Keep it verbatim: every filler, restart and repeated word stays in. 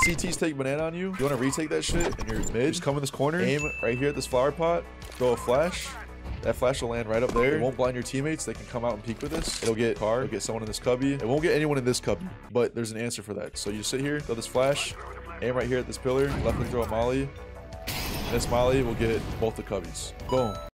C Ts take banana on you. You want to retake that shit and you're mid. Just come in this corner. Aim right here at this flower pot. Throw a flash. That flash will land right up there. It won't blind your teammates. They can come out and peek with this. It'll get car. It'll get someone in this cubby. It won't get anyone in this cubby, but there's an answer for that. So you sit here, throw this flash, aim right here at this pillar, left click, throw a molly. And this molly will get both the cubbies. Boom.